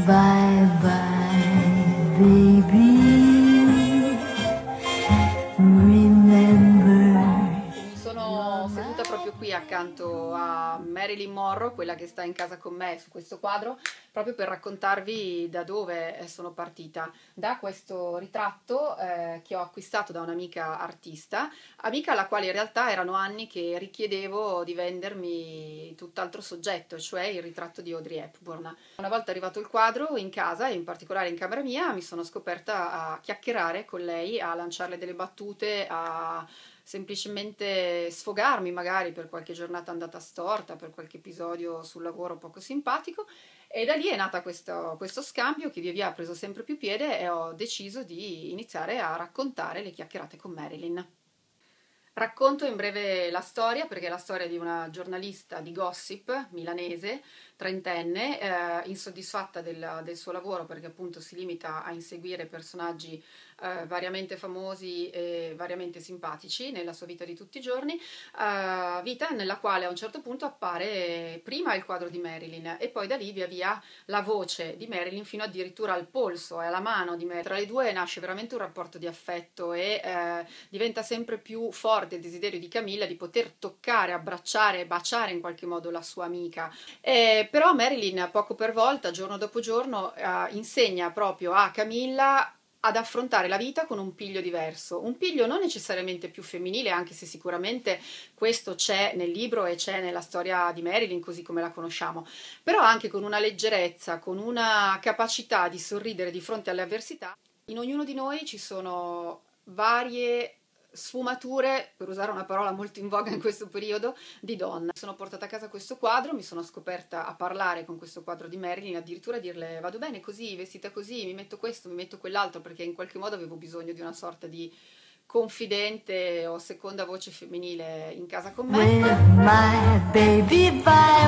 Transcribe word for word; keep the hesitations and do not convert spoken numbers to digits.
Bye bye, baby. Remember. Mi sono seduta proprio qui accanto a Marilyn Monroe, quella che sta in casa con me su questo quadro, proprio per raccontarvi da dove sono partita. Da questo ritratto eh, che ho acquistato da un'amica artista, amica alla quale in realtà erano anni che richiedevo di vendermi tutt'altro soggetto, cioè il ritratto di Audrey Hepburn. Una volta arrivato il quadro in casa, e in particolare in camera mia, mi sono scoperta a chiacchierare con lei, a lanciarle delle battute, a semplicemente sfogarmi magari per qualche giornata andata storta, per qualche episodio sul lavoro poco simpatico, e da lì è nata questo, questo scambio che via via ha preso sempre più piede e ho deciso di iniziare a raccontare le chiacchierate con Marilyn. Racconto in breve la storia, perché è la storia di una giornalista di gossip milanese, trentenne, eh, insoddisfatta del, del suo lavoro perché appunto si limita a inseguire personaggi eh, variamente famosi e variamente simpatici nella sua vita di tutti i giorni, eh, vita nella quale a un certo punto appare prima il quadro di Marilyn e poi da lì via via la voce di Marilyn fino addirittura al polso e alla mano di Marilyn. Tra le due nasce veramente un rapporto di affetto e eh, diventa sempre più forte il desiderio di Camilla di poter toccare, abbracciare e baciare in qualche modo la sua amica. Eh, però Marilyn poco per volta, giorno dopo giorno, eh, insegna proprio a Camilla ad affrontare la vita con un piglio diverso, un piglio non necessariamente più femminile, anche se sicuramente questo c'è nel libro e c'è nella storia di Marilyn così come la conosciamo, però anche con una leggerezza, con una capacità di sorridere di fronte alle avversità. In ognuno di noi ci sono varie sfumature, per usare una parola molto in voga in questo periodo, di donna. Mi sono portata a casa questo quadro, mi sono scoperta a parlare con questo quadro di Marilyn, addirittura a dirle vado bene così, vestita così, mi metto questo, mi metto quell'altro, perché in qualche modo avevo bisogno di una sorta di confidente o seconda voce femminile in casa con me. With my baby, bye.